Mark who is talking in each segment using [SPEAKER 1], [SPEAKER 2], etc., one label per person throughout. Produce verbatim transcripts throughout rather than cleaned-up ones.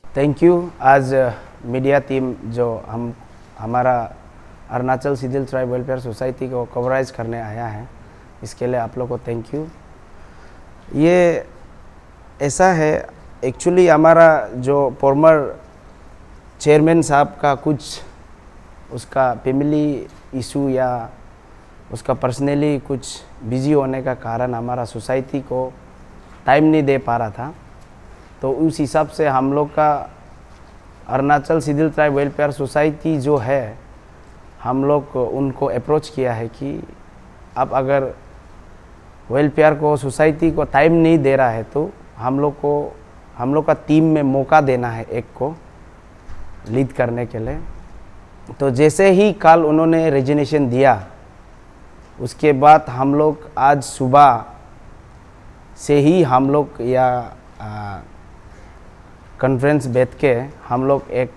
[SPEAKER 1] Thank you. आज media team जो हम हमारा Arunachal scheduled tribe welfare society को कवरेज करने आया है, इसके लिए आप लोग को थैंक यू। ये ऐसा है, एक्चुअली हमारा जो फॉर्मर चेयरमैन साहब का कुछ उसका फैमिली इशू या उसका पर्सनली कुछ बिजी होने का कारण हमारा सोसाइटी को टाइम नहीं दे पा रहा था। तो उस हिसाब से हम लोग का Arunachal scheduled tribe welfare society जो है, हम लोग उनको अप्रोच किया है कि अब अगर वेलफेयर को सोसाइटी को टाइम नहीं दे रहा है तो हम लोग को हम लोग का टीम में मौका देना है एक को लीड करने के लिए। तो जैसे ही कल उन्होंने रेजिग्नेशन दिया, उसके बाद हम लोग आज सुबह से ही हम लोग या कॉन्फ्रेंस बैठ के हम लोग एक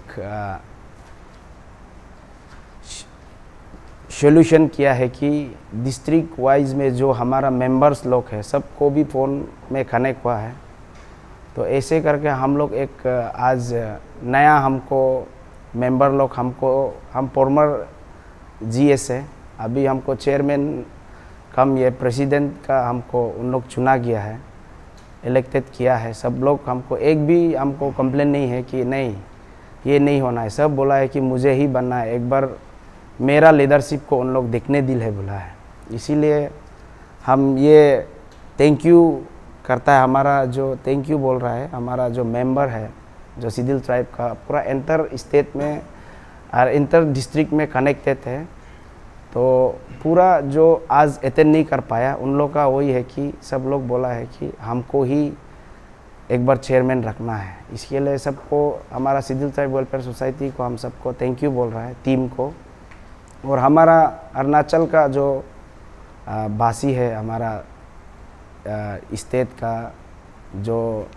[SPEAKER 1] सॉल्यूशन किया है कि डिस्ट्रिक्ट वाइज में जो हमारा मेंबर्स लोग हैं सबको भी फ़ोन में कनेक्ट हुआ है। तो ऐसे करके हम लोग एक आज नया हमको मेंबर लोग हमको हम फॉर्मर जीएस है, अभी हमको चेयरमैन कम ये प्रेसिडेंट का हमको उन लोग चुना गया है, इलेक्टेड किया है। सब लोग हमको एक भी हमको कंप्लेन नहीं है कि नहीं ये नहीं होना है, सब बोला है कि मुझे ही बनना है, एक बार मेरा लीडरशिप को उन लोग देखने दिल है बोला है। इसीलिए हम ये थैंक यू करता है, हमारा जो थैंक यू बोल रहा है हमारा जो मेंबर है जो सिदिल ट्राइब का पूरा इंटर स्टेट में और इंटर डिस्ट्रिक्ट में कनेक्टेड है। तो पूरा जो आज अटेंड नहीं कर पाया उन लोग का वही है कि सब लोग बोला है कि हमको ही एक बार चेयरमैन रखना है। इसके लिए सबको हमारा सिदिल ट्राइब वेलफेयर सोसाइटी को हम सबको थैंक यू बोल रहा है, टीम को। और हमारा अरुणाचल का जो बासी है, हमारा स्टेट का जो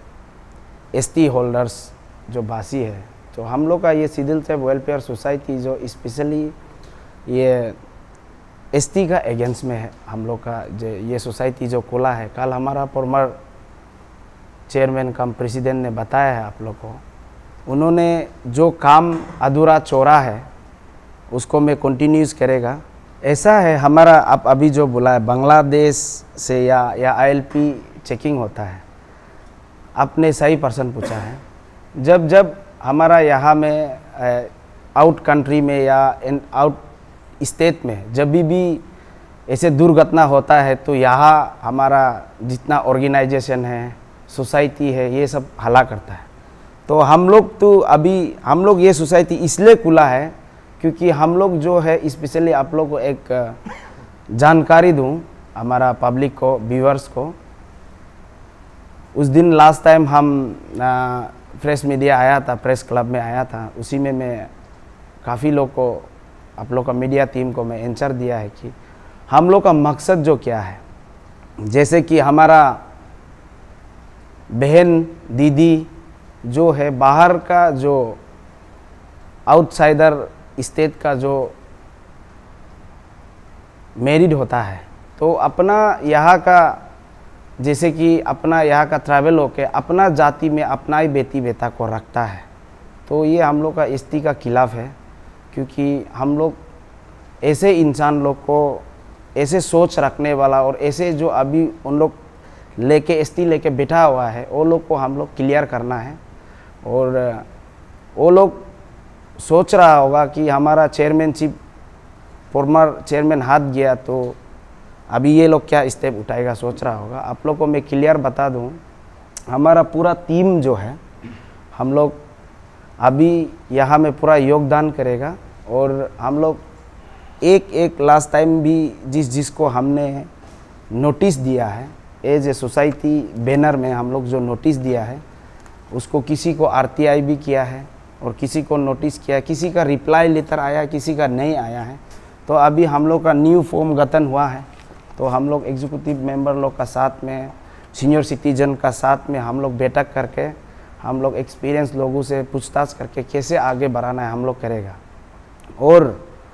[SPEAKER 1] एसटी होल्डर्स जो बासी है, तो हम लोग का ये सिदिल ट्राइब वेलफेयर सोसाइटी जो स्पेशली ये एसटी का अगेंस्ट में है, हम लोग का जो ये सोसाइटी जो खोला है, कल हमारा फॉर्मर चेयरमैन कम प्रेसिडेंट ने बताया है आप लोग को, उन्होंने जो काम अधूरा छोड़ा है उसको मैं कंटिन्यूस करेगा। ऐसा है हमारा, आप अभी जो बोला है बांग्लादेश से या या आईएलपी चेकिंग होता है, आपने सही पर्सन पूछा है। जब जब हमारा यहाँ में आउट कंट्री में या इन आउट स्टेट में जब भी भी ऐसे दुर्घटना होता है तो यहाँ हमारा जितना ऑर्गेनाइजेशन है, सोसाइटी है, ये सब हला करता है। तो हम लोग तो अभी हम लोग ये सोसाइटी इसलिए खुला है क्योंकि हम लोग जो है स्पेशली आप लोग को एक जानकारी दूं, हमारा पब्लिक को, व्यूअर्स को। उस दिन लास्ट टाइम हम प्रेस मीडिया आया था, प्रेस क्लब में आया था, उसी में मैं काफ़ी लोग को, आप लोग का मीडिया टीम को मैं आंसर दिया है कि हम लोग का मकसद जो क्या है। जैसे कि हमारा बहन दीदी जो है बाहर का जो आउटसाइडर स्टेट का जो मैरिड होता है तो अपना यहाँ का, जैसे कि अपना यहाँ का ट्रैवल होके अपना जाति में अपना ही बेटी बेटा को रखता है। तो ये हम लोग का एसटी का खिलाफ है, क्योंकि हम लोग ऐसे इंसान लोग को, ऐसे सोच रखने वाला और ऐसे जो अभी उन लोग लेके एसटी लेके बैठा हुआ है वो लोग को हम लोग क्लियर करना है। और वो लोग सोच रहा होगा कि हमारा चेयरमैनशिप फॉर्मर चेयरमैन हाथ गया तो अभी ये लोग क्या स्टेप उठाएगा, सोच रहा होगा। आप लोग को मैं क्लियर बता दूं, हमारा पूरा टीम जो है हम लोग अभी यहाँ में पूरा योगदान करेगा। और हम लोग एक एक लास्ट टाइम भी जिस जिसको हमने नोटिस दिया है एज ए सोसाइटी बैनर में, हम लोग जो नोटिस दिया है उसको किसी को आरटीआई भी किया है और किसी को नोटिस किया है, किसी का रिप्लाई लेटर आया, किसी का नहीं आया है। तो अभी हम लोग का न्यू फॉर्म गठन हुआ है, तो हम लोग एग्जीक्यूटिव मेंबर लोग का साथ में, सीनियर सिटीजन का साथ में हम लोग बैठक करके हम लोग एक्सपीरियंस लोगों से पूछताछ करके कैसे आगे बढ़ाना है हम लोग करेगा। और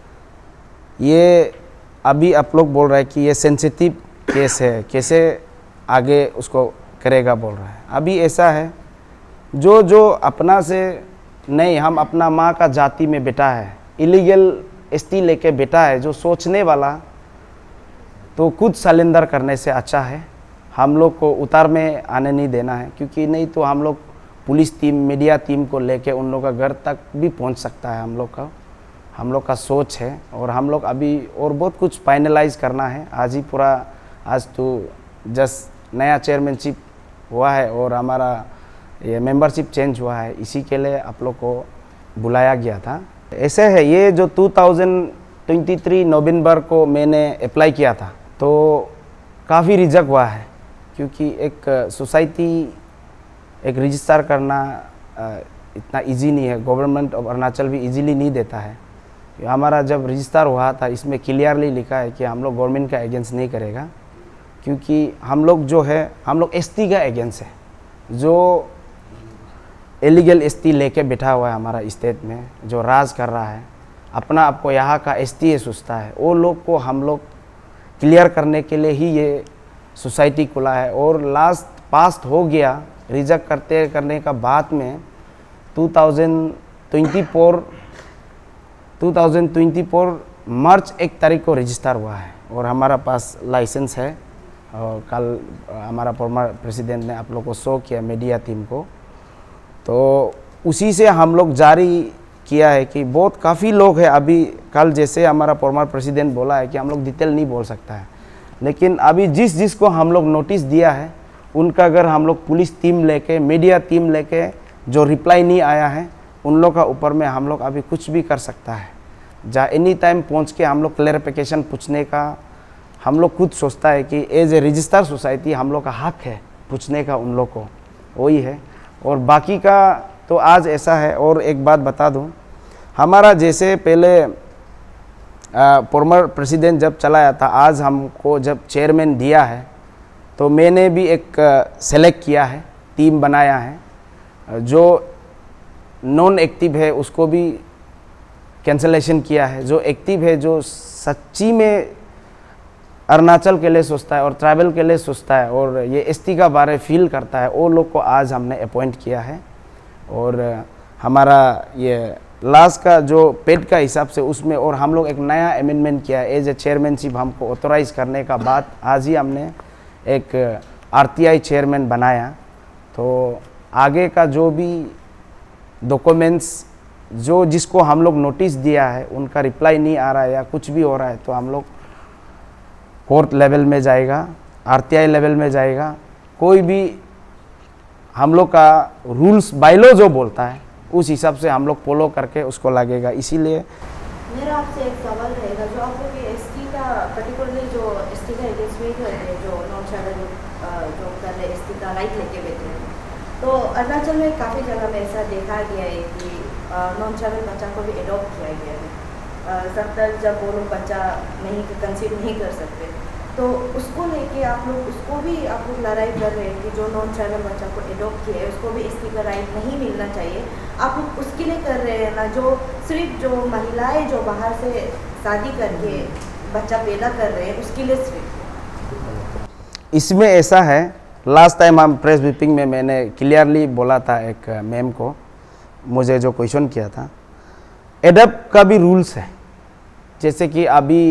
[SPEAKER 1] ये अभी आप लोग बोल रहे हैं कि ये सेंसिटिव केस है, कैसे आगे उसको करेगा बोल रहा है। अभी ऐसा है जो जो अपना से नहीं, हम अपना माँ का जाति में बेटा है, इलीगल एसटी लेके बेटा है, जो सोचने वाला तो खुद सरेंडर करने से अच्छा है। हम लोग को उतार में आने नहीं देना है, क्योंकि नहीं तो हम लोग पुलिस टीम, मीडिया टीम को लेके उन लोग का घर तक भी पहुंच सकता है। हम लोग का हम लोग का सोच है, और हम लोग अभी और बहुत कुछ फाइनलाइज करना है। आज ही पूरा आज तो जस्ट नया चेयरमैनशिप हुआ है और हमारा ये मेंबरशिप चेंज हुआ है, इसी के लिए आप लोग को बुलाया गया था। ऐसे है, ये जो दो हज़ार तेईस नवंबर को मैंने अप्लाई किया था तो काफ़ी रिजेक्ट हुआ है, क्योंकि एक सोसाइटी एक रजिस्टर करना इतना इजी नहीं है। गवर्नमेंट ऑफ अरुणाचल भी इजीली नहीं देता है। हमारा जब रजिस्टर हुआ था इसमें क्लियरली लिखा है कि हम लोग गवर्नमेंट का अगेंस्ट नहीं करेगा, क्योंकि हम लोग जो है हम लोग एसटी का अगेंस्ट है, जो इलीगल एसटी लेके बैठा हुआ है हमारा स्टेट में, जो राज कर रहा है, अपना आपको यहाँ का एसटी सोचता है। वो लोग को हम लोग क्लियर करने के लिए ही ये सोसाइटी खुला है। और लास्ट पास्ट हो गया, रिजेक्ट करते करने का बाद में दो हज़ार चौबीस मार्च एक तारीख को रजिस्टर हुआ है, और हमारा पास लाइसेंस है। और कल हमारा फॉर्मर प्रेसिडेंट ने आप लोग को शो किया, मीडिया टीम को, तो उसी से हम लोग जारी किया है कि बहुत काफ़ी लोग हैं अभी। कल जैसे हमारा फॉर्मर प्रेसिडेंट बोला है कि हम लोग डिटेल नहीं बोल सकता है, लेकिन अभी जिस जिसको हम लोग नोटिस दिया है उनका अगर हम लोग पुलिस टीम लेके, मीडिया टीम लेके जो रिप्लाई नहीं आया है, उन लोग का ऊपर में हम लोग अभी कुछ भी कर सकता है। जहाँ एनी टाइम पहुँच के हम लोग क्लैरिफिकेशन पूछने का हम लोग खुद सोचता है कि एज ए रजिस्टर्ड सोसाइटी हम लोग का हक है पूछने का उन लोग को, वही है। और बाकी का तो आज ऐसा है। और एक बात बता दूं, हमारा जैसे पहले फॉर्मर प्रेसिडेंट जब चलाया था, आज हमको जब चेयरमैन दिया है तो मैंने भी एक सेलेक्ट किया है, टीम बनाया है। जो नॉन एक्टिव है उसको भी कैंसलेशन किया है, जो एक्टिव है, जो सच्ची में अरुणाचल के लिए सोचता है और ट्राइबल के लिए सोचता है और ये एसटी का बारे फील करता है, वो लोग को आज हमने अपॉइंट किया है। और हमारा ये लास्ट का जो पेड का हिसाब से उसमें और हम लोग एक नया अमेंडमेंट किया है। एज ए चेयरमैनशिप हमको ऑथोराइज करने का बाद आज ही हमने एक आरटीआई चेयरमैन बनाया। तो आगे का जो भी डॉक्यूमेंट्स जो जिसको हम लोग नोटिस दिया है उनका रिप्लाई नहीं आ रहा है या कुछ भी हो रहा है, तो हम लोग कोर्ट लेवल में जाएगा, आरटीआई लेवल में जाएगा। कोई भी हम लोग का रूल्स बायलॉ जो बोलता है उस हिसाब से हम लोग फॉलो करके उसको लगेगा। इसीलिए
[SPEAKER 2] मेरा आपसे एक सवाल रहेगा, जो आप लोग एसटी का पर्टिकुलरली जो एसटी का अगेंस्ट में कर रहे हैं, जो नॉन ट्राइबल जो कर रहे हैं एसटी का राइट लेके बैठे हैं, तो अरुणाचल में काफ़ी जगह में ऐसा देखा गया है कि नॉन ट्राइबल बच्चा को भी एडॉप्ट किया गया है। जब तक जब वो लोग बच्चा नहीं कंसीव नहीं कर सकते, तो उसको लेके आप लोग उसको भी आप लोग लड़ाई कर रहे हैं कि जो नॉन ट्राइबल बच्चा को एडॉप्ट किया है उसको भी एसटी का राइट नहीं मिलना चाहिए। आप लोग उसके लिए कर रहे हैं ना, जो सिर्फ जो महिलाएं जो बाहर से शादी करके बच्चा पैदा कर रहे हैं उसके लिए सिर्फ।
[SPEAKER 1] इसमें ऐसा है, लास्ट टाइम हम प्रेस ब्रीफिंग में मैंने क्लियरली बोला था एक मैम को, मुझे जो क्वेश्चन किया था, एडॉप्ट का भी रूल्स है। जैसे कि अभी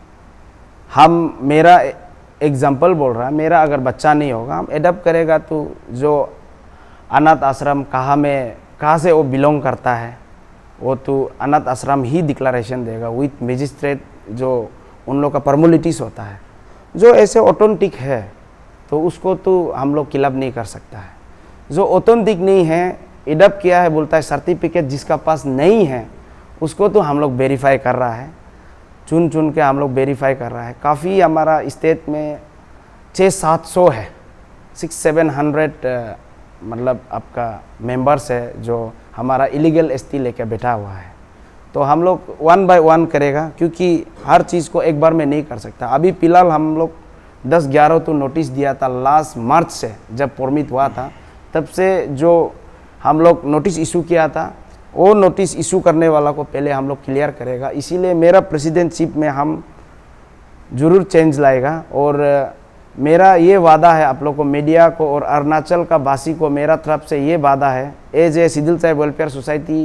[SPEAKER 1] हम मेरा एग्जांपल बोल रहा है, मेरा अगर बच्चा नहीं होगा हम एडॉप्ट करेगा तो जो अनाथ आश्रम कहाँ में कहाँ से वो बिलोंग करता है वो तो अनाथ आश्रम ही डिक्लेरेशन देगा विथ मजिस्ट्रेट, जो उन लोग का फॉर्मेलिटीज़ होता है। जो ऐसे ऑथेंटिक है तो उसको तो हम लोग क्लब नहीं कर सकता है। जो ऑथेंटिक नहीं है, एडॉप्ट किया है बोलता है, सर्टिफिकेट जिसका पास नहीं है उसको तो हम लोग वेरीफाई कर रहा है, चुन चुन के हम लोग वेरीफाई कर रहा है। काफ़ी हमारा स्टेट में छः सात सौ है, सिक्स सेवन हंड्रेड मतलब आपका मेंबर्स है जो हमारा इलीगल एसटी लेके बैठा हुआ है। तो हम लोग वन बाय वन करेगा, क्योंकि हर चीज़ को एक बार में नहीं कर सकता। अभी फिलहाल हम लोग दस ग्यारह तो नोटिस दिया था लास्ट मार्च से, जब परमिट हुआ था तब से जो हम लोग नोटिस इशू किया था वो नोटिस इशू करने वाला को पहले हम लोग क्लियर करेगा। इसीलिए मेरा प्रेसिडेंटशिप में हम ज़रूर चेंज लाएगा। और मेरा ये वादा है आप लोग को, मीडिया को और अरुणाचल का वासी को मेरा तरफ से ये वादा है, एज ए सिदिल साहिब वेलफेयर सोसाइटी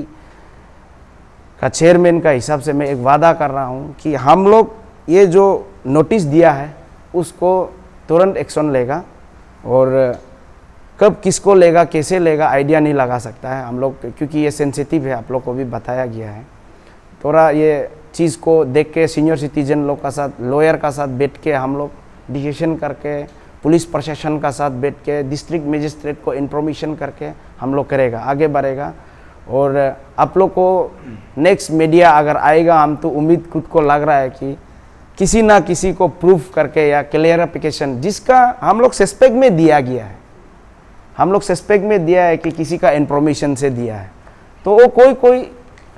[SPEAKER 1] का चेयरमैन का हिसाब से मैं एक वादा कर रहा हूँ कि हम लोग ये जो नोटिस दिया है उसको तुरंत एक्शन लेगा, और कब किसको लेगा कैसे लेगा आइडिया नहीं लगा सकता है हम लोग, क्योंकि ये सेंसिटिव है, आप लोग को भी बताया गया है। थोड़ा ये चीज़ को देख के सीनियर सिटीजन लोग का साथ, लॉयर का साथ बैठ के हम लोग डिसीजन करके, पुलिस प्रशासन का साथ बैठ के, डिस्ट्रिक्ट मजिस्ट्रेट को इन्फॉर्मेशन करके हम लोग करेगा, आगे बढ़ेगा। और आप लोग को नेक्स्ट मीडिया अगर आएगा, हम तो उम्मीद खुद को लग रहा है कि किसी ना किसी को प्रूफ करके या क्लियरिफिकेशन जिसका हम लोग सस्पेक्ट में दिया गया है, हम लोग सस्पेक्ट में दिया है कि किसी का इन्फॉर्मेशन से दिया है, तो वो कोई कोई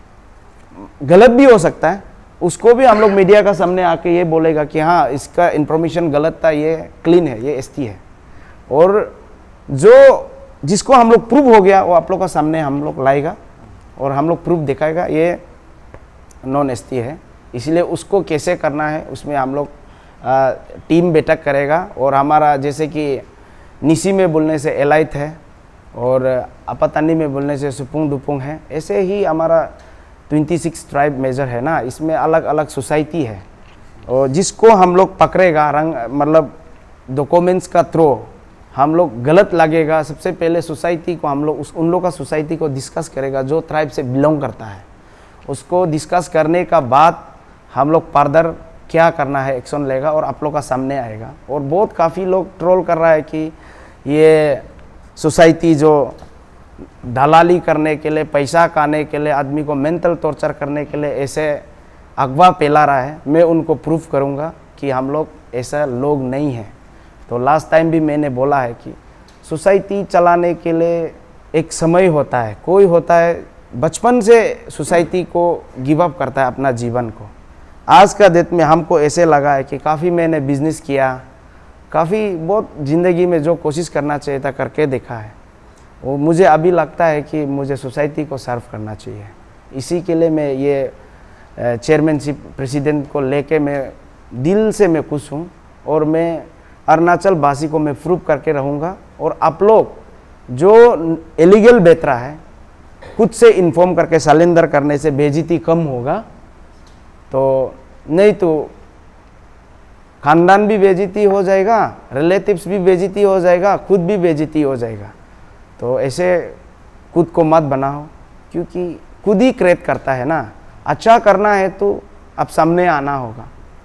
[SPEAKER 1] गलत भी हो सकता है, उसको भी हम लोग मीडिया का सामने आके ये बोलेगा कि हाँ इसका इन्फॉर्मेशन गलत था, ये क्लीन है, ये एसटी है। और जो जिसको हम लोग प्रूव हो गया वो आप लोग का सामने हम लोग लाएगा और हम लोग प्रूफ दिखाएगा ये नॉन एसटी है। इसलिए उसको कैसे करना है उसमें हम लोग टीम बैठक करेगा, और हमारा जैसे कि निसी में बोलने से एलाइट है और अपतानी में बोलने से सुपुंग दुपुंग है, ऐसे ही हमारा छब्बीस ट्राइब मेजर है ना, इसमें अलग अलग सोसाइटी है, और जिसको हम लोग पकड़ेगा रंग मतलब डॉक्यूमेंट्स का थ्रू हम लोग गलत लगेगा, सबसे पहले सोसाइटी को हम लोग उस उन लोग का सोसाइटी को डिस्कस करेगा जो ट्राइब से बिलोंग करता है, उसको डिस्कस करने का बाद हम लोग फर्दर क्या करना है एक्शन लेगा और आप लोग का सामने आएगा। और बहुत काफ़ी लोग ट्रोल कर रहा है कि ये सोसाइटी जो दलाली करने के लिए, पैसा खाने के लिए, आदमी को मेंटल टॉर्चर करने के लिए ऐसे अगवा फैला रहा है। मैं उनको प्रूफ करूंगा कि हम लोग ऐसा लोग नहीं हैं। तो लास्ट टाइम भी मैंने बोला है कि सोसाइटी चलाने के लिए एक समय होता है, कोई होता है बचपन से सोसाइटी को गिव अप करता है अपना जीवन को। आज का डेट में हमको ऐसे लगा है कि काफ़ी मैंने बिजनेस किया, काफ़ी बहुत ज़िंदगी में जो कोशिश करना चाहिए था करके देखा है, वो मुझे अभी लगता है कि मुझे सोसाइटी को सर्व करना चाहिए। इसी के लिए मैं ये चेयरमैनशिप प्रेसिडेंट को लेके मैं दिल से मैं खुश हूँ, और मैं अरुणाचल वासी को मैं प्रूव करके रहूँगा। और आप लोग जो इलीगल बेच रहा है खुद से इन्फॉर्म करके सरेंडर करने से बेइज्जती कम होगा, तो नहीं तो खानदान भी बेइज्जती हो जाएगा, रिलेटिव्स भी बेइज्जती हो जाएगा, खुद भी बेइज्जती हो जाएगा। तो ऐसे खुद को मत बनाओ, क्योंकि खुद ही क्रिएट करता है ना। अच्छा करना है तो अब सामने आना होगा,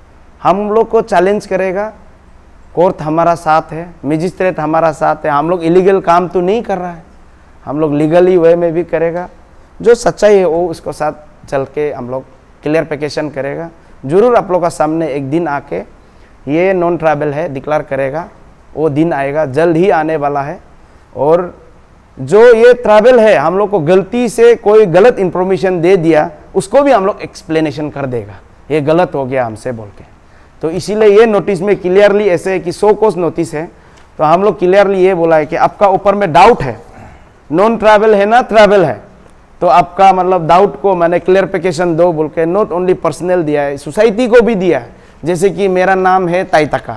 [SPEAKER 1] हम लोग को चैलेंज करेगा, कोर्ट हमारा साथ है, मजिस्ट्रेट हमारा साथ है। हम लोग इलीगल काम तो नहीं कर रहा है, हम लोग लीगली वे में भी करेगा, जो सच्चाई है वो उसको साथ चल के हम लोग क्लियरिफिकेशन करेगा। जरूर आप लोग का सामने एक दिन आके ये नॉन ट्राइबल है डिक्लेयर करेगा, वो दिन आएगा, जल्द ही आने वाला है। और जो ये ट्राइबल है हम लोग को गलती से कोई गलत इन्फॉर्मेशन दे दिया, उसको भी हम लोग एक्सप्लेनेशन कर देगा, ये गलत हो गया हमसे बोल के। तो इसीलिए ये नोटिस में क्लियरली ऐसे है कि सो कोस नोटिस है, तो हम लोग क्लियरली ये बोला है कि आपका ऊपर में डाउट है, नॉन ट्राइबल है ना ट्राइबल है, तो आपका मतलब डाउट को मैंने क्लियरिफिकेशन दो बोल के नॉट ओनली पर्सनल दिया है, सोसाइटी को भी दिया है। जैसे कि मेरा नाम है ताई तका,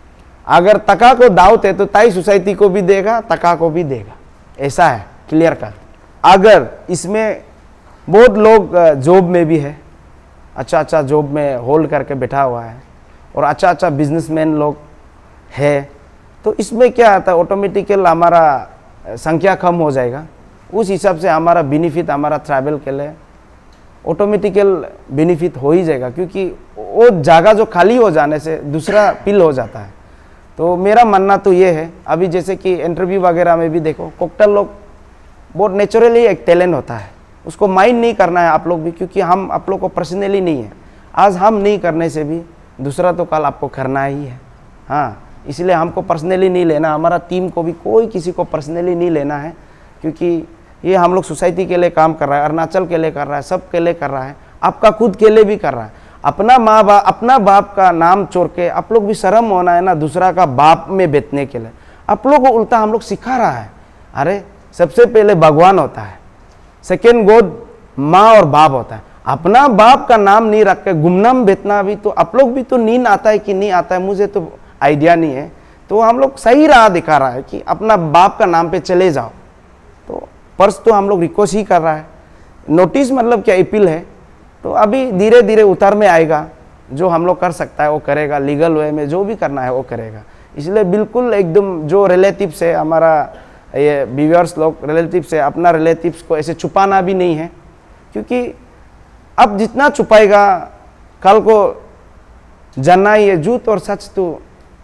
[SPEAKER 1] अगर तका को डाउट है तो ताई सोसाइटी को भी देगा, तका को भी देगा, ऐसा है क्लियर का। अगर इसमें बहुत लोग जॉब में भी है, अच्छा अच्छा जॉब में होल्ड करके बैठा हुआ है, और अच्छा अच्छा बिजनेसमैन लोग है, तो इसमें क्या आता है ऑटोमेटिकल हमारा संख्या कम हो जाएगा, उस हिसाब से हमारा बेनिफिट हमारा ट्रैवल के लिए ऑटोमेटिकल बेनिफिट हो ही जाएगा, क्योंकि वो जगह जो खाली हो जाने से दूसरा पिल हो जाता है। तो मेरा मानना तो ये है, अभी जैसे कि इंटरव्यू वगैरह में भी देखो कोकटल लोग बहुत नेचुरली एक टैलेंट होता है, उसको माइंड नहीं करना है आप लोग भी, क्योंकि हम आप लोग को पर्सनली नहीं है, आज हम नहीं करने से भी दूसरा तो कल आपको करना ही है। हाँ, इसलिए हमको पर्सनली नहीं लेना, हमारा टीम को भी कोई किसी को पर्सनली नहीं लेना है, क्योंकि ये हम लोग सोसाइटी के लिए काम कर रहा है, अरुणाचल के लिए कर रहा है, सब के लिए कर रहा है, आपका खुद के लिए भी कर रहा है। अपना माँ बाप अपना बाप का नाम छोड़ के आप लोग भी शर्म होना है ना दूसरा का बाप में बेचने के लिए। आप लोग को उल्टा हम लोग सिखा रहा है, अरे सबसे पहले भगवान होता है, सेकेंड गॉड माँ और बाप होता है। अपना बाप का नाम नहीं रख के गुमनाम बेचना भी, तो आप लोग भी तो नींद आता है कि नहीं आता है मुझे तो आइडिया नहीं है। तो हम लोग सही राह दिखा रहा है कि अपना बाप का नाम पे चले जाओ। तो पर्स तो हम लोग रिक्वेस्ट ही कर रहा है, नोटिस मतलब क्या अपील है। तो अभी धीरे धीरे उतर में आएगा, जो हम लोग कर सकता है वो करेगा, लीगल वे में जो भी करना है वो करेगा। इसलिए बिल्कुल एकदम जो रिलेटिव्स है हमारा, ये व्यूअर्स लोग रिलेटिव्स है, अपना रिलेटिव्स को ऐसे छुपाना भी नहीं है, क्योंकि अब जितना छुपाएगा कल को जानना ही है। झूठ और सच तो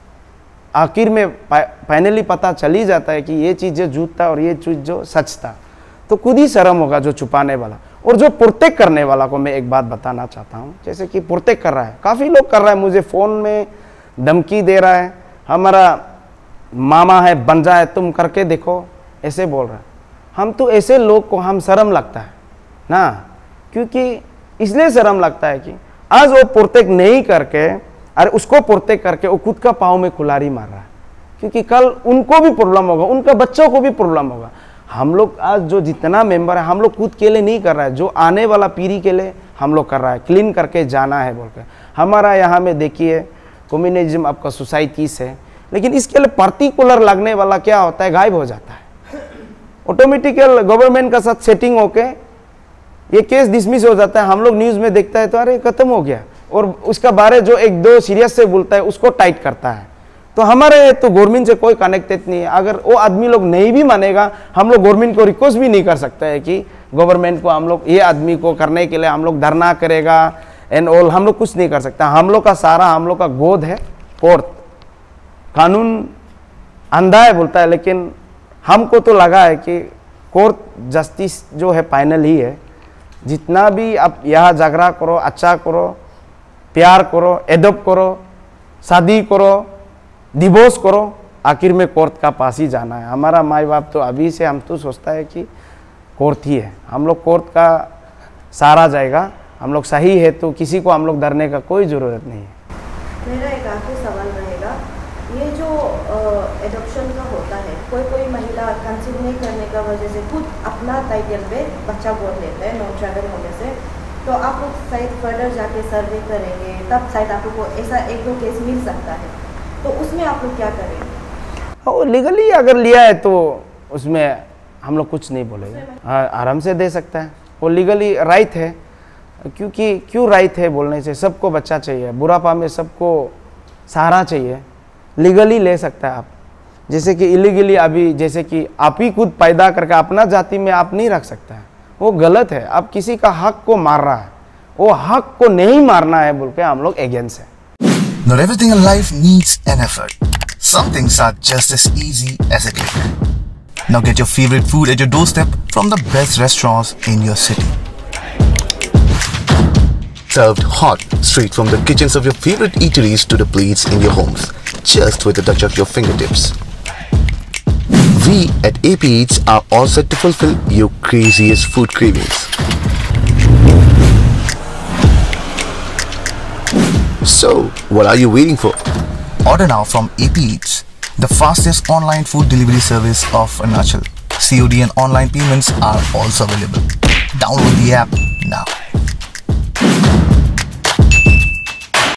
[SPEAKER 1] आखिर में फाइनली पता चल ही जाता है कि ये चीज़ जो झूठ था और ये चीज़ जो सच था। तो खुद ही शर्म होगा जो छुपाने वाला। और जो प्रोटेक्ट करने वाला को मैं एक बात बताना चाहता हूँ, जैसे कि प्रोटेक्ट कर रहा है, काफ़ी लोग कर रहा है, मुझे फ़ोन में धमकी दे रहा है, हमारा मामा है बन जाए तुम करके देखो, ऐसे बोल रहा है। हम तो ऐसे लोग को हम शर्म लगता है ना, क्योंकि इसलिए शर्म लगता है कि आज वो प्रोटेक्ट नहीं करके, अरे उसको प्रोटेक्ट करके वो खुद का पाँव में कुल्हाड़ी मार रहा है, क्योंकि कल उनको भी प्रॉब्लम होगा, उनका बच्चों को भी प्रॉब्लम होगा। हम लोग आज जो जितना मेंबर है हम लोग खुद के लिए नहीं कर रहा है, जो आने वाला पीढ़ी के लिए हम लोग कर रहा है, क्लीन करके जाना है बोल कर। हमारा यहाँ में देखिए कम्युनिज्म आपका सोसाइटीज है, लेकिन इसके लिए पर्टिकुलर लगने वाला क्या होता है, गायब हो जाता है। ऑटोमेटिकल गवर्नमेंट का साथ सेटिंग होके ये केस डिसमिस हो जाता है। हम लोग न्यूज़ में देखता है तो अरे खत्म हो गया, और उसका बारे जो एक दो सीरियस से बोलता है उसको टाइट करता है। तो हमारे तो गवर्नमेंट से कोई कनेक्टेड नहीं है। अगर वो आदमी लोग नहीं भी मानेगा, हम लोग गवर्नमेंट को रिक्वेस्ट भी नहीं कर सकते हैं कि गवर्नमेंट को हम लोग ये आदमी को करने के लिए हम लोग धरना करेगा एंड ऑल, हम लोग कुछ नहीं कर सकता। हम लोग का सारा हम लोग का गोद है कोर्ट, कानून अंधा है बोलता है, लेकिन हमको तो लगा है कि कोर्ट जस्टिस जो है फाइनल ही है। जितना भी आप यहाँ झगड़ा करो, अच्छा करो, प्यार करो, एडॉप्ट करो, शादी करो, डिवोर्स करो, आखिर में कोर्ट का पास ही जाना है। हमारा माई बाप तो अभी से हम तो सोचता है कि कोर्ट ही है, हम लोग कोर्ट का सहारा जाएगा, हम लोग सही है तो किसी को हम लोग डरने का कोई ज़रूरत नहीं है।
[SPEAKER 2] मेरा एक आखिरी सवाल रहेगा, ये जो एडॉप्शन का होता है, कोई कोई महिला कंसीव नहीं करने का वजह से खुद अपना टाइटल पे बच्चा बोल लेते हैं नॉन ट्राइबल होने से, तो आप लोग शायद फर्दर जाके सर्वे करेंगे, तब शायद आप लोग को ऐसा एक दो केस मिल सकता है, तो उसमें आप लोग क्या करेंगे?
[SPEAKER 1] वो लीगली अगर लिया है तो उसमें हम लोग कुछ नहीं बोलेंगे, आराम से दे सकता है, वो लीगली राइट है। क्योंकि क्यों राइट है बोलने से, सबको बच्चा चाहिए, बुढ़ापा में सबको सहारा चाहिए, लीगली ले सकता है आप। जैसे कि इलीगली अभी जैसे कि आप ही खुद पैदा करके अपना जाति में आप नहीं रख सकता है, वो गलत है। आप किसी का हक को मार रहा है, वो हक को नहीं मारना है बोल के हम लोग अगेंस्ट है।
[SPEAKER 3] Not everything in life needs an effort. Some things are just as easy as a click. Now get your favorite food at your doorstep from the best restaurants in your city. Served hot, straight from the kitchens of your favorite eateries to the plates in your homes, just with a touch of your fingertips. We at A P Eats are all set to fulfill your craziest food cravings. So, what are you waiting for? Order now from A P Eats, the fastest online food delivery service of Arunachal. C O D and online payments are also available. Download the app now.